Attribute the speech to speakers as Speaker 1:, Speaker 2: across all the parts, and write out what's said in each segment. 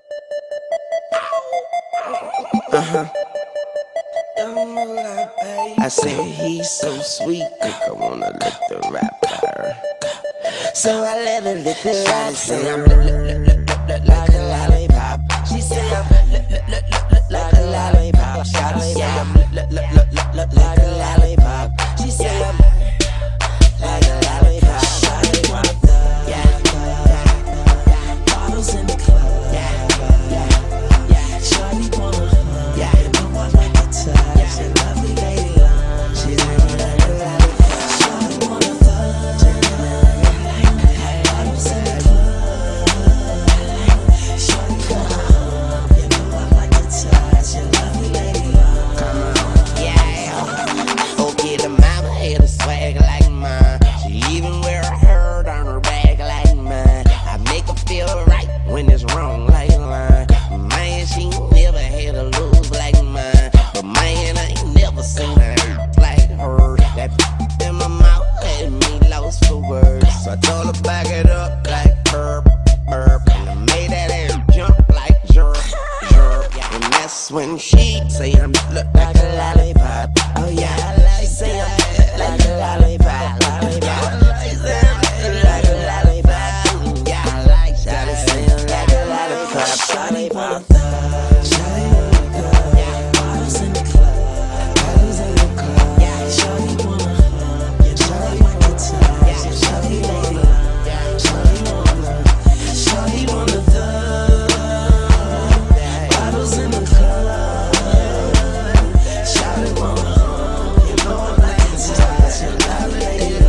Speaker 1: I said he's so sweet, I wanna lick the rapper. So I let her lick the rapper. Say I'm like a lollipop. She say I'm like a lollipop. Shawty say I'm like a lollipop. She say I'm like a lollipop. Shawty want a thug. Yeah. Bottles in the club. Yeah. Shawty want a hug. Yeah. You know I like the touch. She lovely lady love. She like a lollipop. Shawty want a thug. Bottles in the club. Shawty want a hug. You know I like the touch. She lovely lady love. Come on. Yeah. Okay, the mama had a swag like mine. She even wear a herd on her back like mine. I make her feel right when it's wrong like line. Man, she never had a lose like mine. But man, I ain't never seen a hurt like her. That in my mouth had me lost for words. So I told her back it up like burp, burp. And I made that air jump like jerk, jerk. And that's when she say I'm look like a lollipop. Oh yeah, I like say I'm like a lollipop, lollipop. She say I'm like a lollipop. Yeah, I like Shawty say I'm like a lollipop. Shawty want a thug. Shawty want a thug. Yeah, bottles in the club. Bottles in the club. Yeah, Shawty want a hug. Yeah, Shawty want a touch. Yeah, Shawty want a love. Yeah, Shawty want a love. Shawty want a thug. Bottles in the club. Shawty want a hug. You know I like the touch. You love it.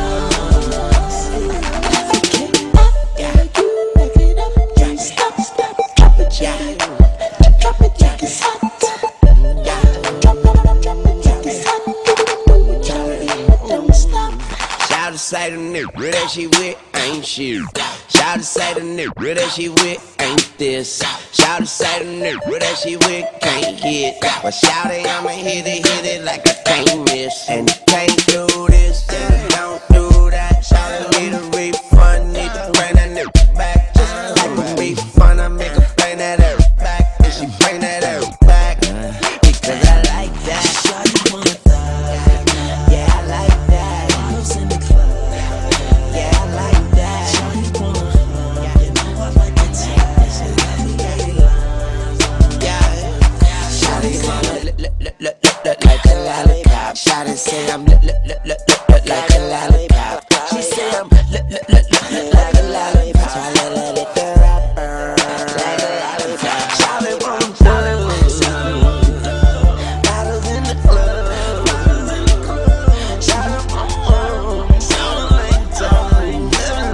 Speaker 1: Shout to say the nigga that she with ain't shit. Shout to say the nigga that she with ain't this. Shout to say the nigga that she with can't hit. But shout it, I'ma hit it like I can't miss. And you can't do this, and don't do that. Shout it, need a refund, need to bring that nigga back. Just like a refund, I make her bring that air back. And she bring that air back, because I like that. Shawty want a thug. Yeah, I like that. Bottles in the club. Yeah, I like that. Shawty want a hug. You know I like the touch. She lovely lady love. Yeah, Shawty look like a lollipop. Shawty say I'm look like a lollipop. She say I'm look like a lollipop. I let it the rapper like a lollipop. Shawty want a thug. Bottles in the club. Shawty want a hug. Sound like time,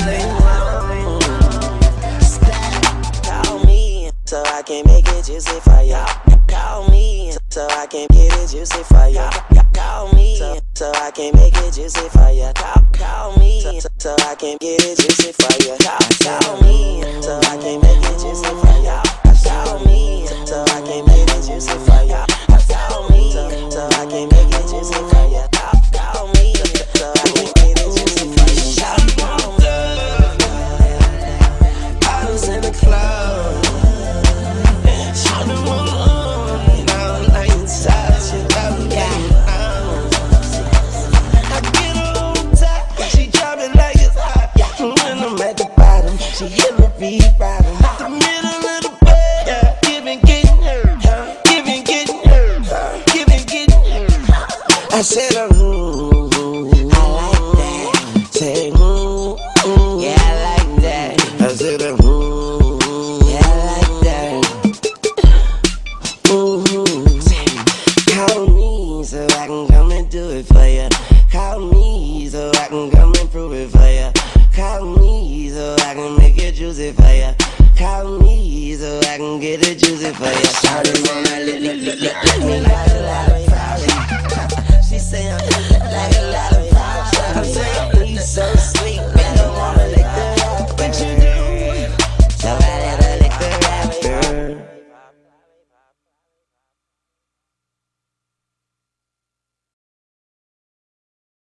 Speaker 1: call me so I can make it juicy for y'all. Call me so I can get it juicy for y'all. Call me so I can make it juicy for ya. Call me so I can get it juicy for ya. Call me so I can make it juicy for ya. Call me so I can make it juicy for ya. Call me so I can make it juicy for ya. Call me so I can get it juicy for ya. Shawty want a bottles in the club. Shawty want a now like touch it up, yeah. I get her on top, she drop it like it's hot. When I'm at the bottom, she hit me beat bottom. The middle of the bed, yeah. Giving, getting hurt, giving, getting hurt, giving, getting hurt. I said, I like that. Say, yeah, I like that. I said, yeah, I like that. Call me so I can come and do it for ya. Call me so I can come and prove it for ya. Call me so I can make it juicy for ya. Call me so I can get it juicy for ya.